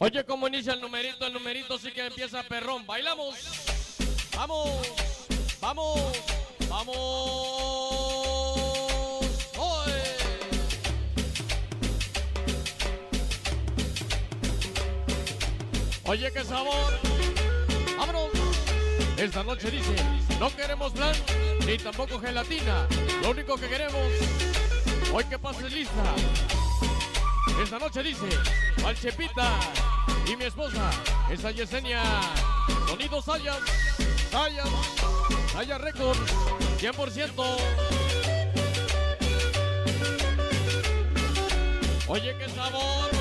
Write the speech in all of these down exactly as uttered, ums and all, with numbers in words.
Oye, ¿cómo inicia el numerito? El numerito sí que empieza perrón. ¡Bailamos! ¡Vamos! ¡Vamos! ¡Vamos! ¡Oye! Oye, qué sabor. ¡Vámonos! Esta noche dice, no queremos plan, ni tampoco gelatina. Lo único que queremos, hoy que pases lista. Esta noche dice, al Chepita y mi esposa, esa Yesenia. Sonido Sayas, Sayas, Sayas Records, cien por ciento. Oye, qué sabor.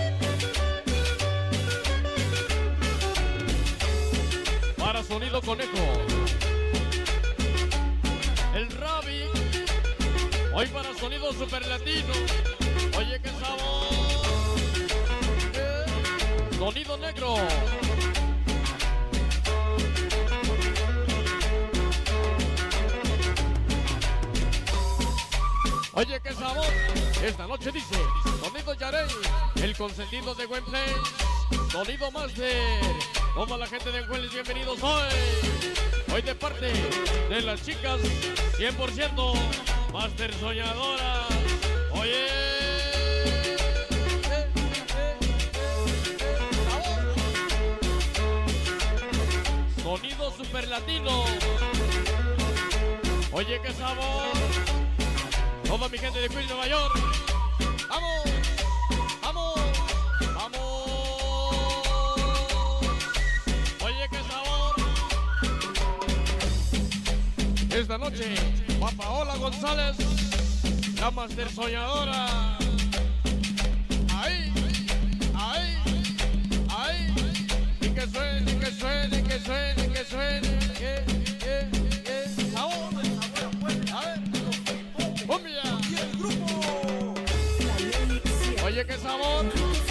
Para Sonido Conejo, el Rabi. Hoy para Sonido Super Latino. Oye, qué sabor. Eh. Sonido Negro. Oye, qué sabor. Esta noche dice Sonido Yarey, el consentido de Wempley. Sonido Master. Toda la gente de Enjueles, bienvenidos hoy. Hoy de parte de las chicas, cien por ciento Master Soñadora. Oye. Eh, eh, eh, Sonido Super Latino. Oye, qué sabor. Toda mi gente de Queens, Nueva York. ¡Vamos! ¡Vamos! ¡Vamos! Oye, qué sabor. Esta noche, pa' Paola González, la Master Soñadora. Ahí, ahí, ahí. Y que suene, que suene, que suene, que suene. Que, que, que sabor. A ver. ¡Cumbia! Y el grupo. Oye, qué sabor.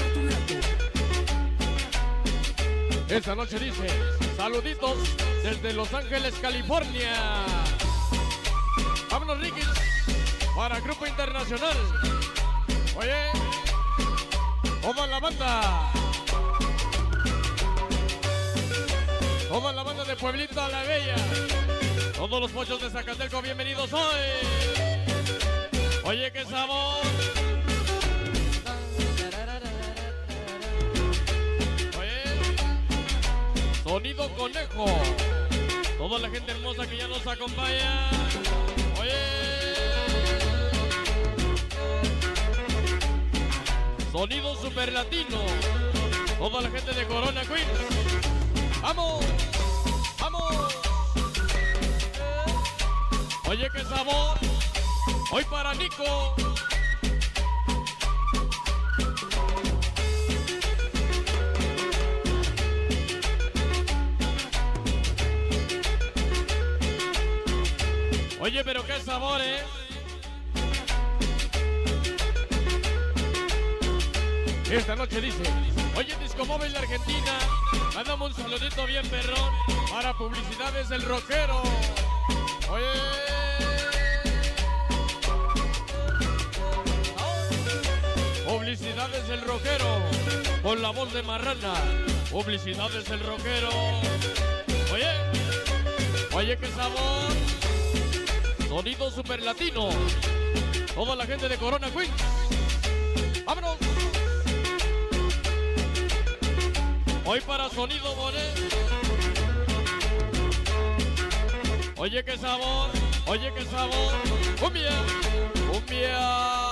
Esta noche dice, saluditos desde Los Ángeles, California. Vámonos, Ricky, para Grupo Internacional. Oye, toda la banda. Toda la banda de Pueblito a la Bella. Todos los pochos de Zacatelco, bienvenidos hoy. Oye, qué sabor. Sonido Conejo. Toda la gente hermosa que ya nos acompaña. Oye. Sonido Super Latino. Toda la gente de Corona Queens. ¡Vamos! ¡Vamos! Oye, qué sabor. Hoy para Nico. Oye, pero qué sabor, ¿eh? Esta noche dice, oye, Disco Móvil de Argentina, mándame un saludito bien perrón para Publicidades del Rockero. Oye. Publicidades del Rockero, con la voz de Marrana. Publicidades del Rockero. Oye, oye, qué sabor. Sonido Super Latino. Toda la gente de Corona Queens. ¡Vámonos! Hoy para Sonido Bonet. Oye, qué sabor. Oye, qué sabor. Cumbia. Cumbia.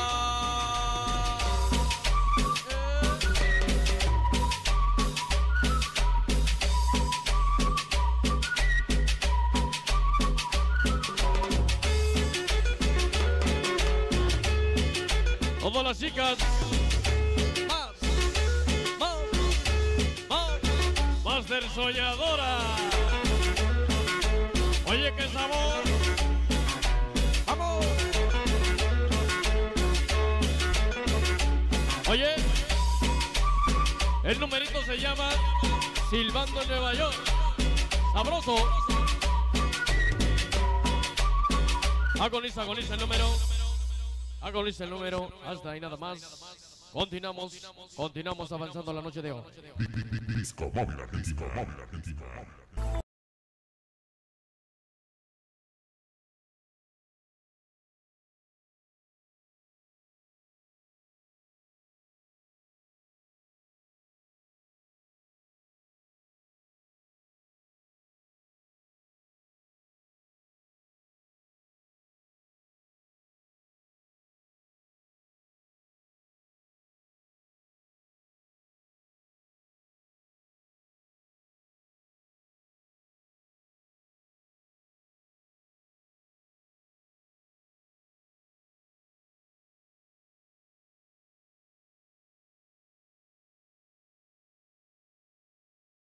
Todas las chicas. Más, más, más. Master Soñadora. Oye, qué sabor. Vamos. Oye, el numerito se llama Silbando en Nueva York. Sabroso. Agoniza, agoniza el número. Agoniza el número. Hasta ahí nada más. Continuamos, continuamos avanzando la noche de hoy. Disco móvil argentino, móvil argentino.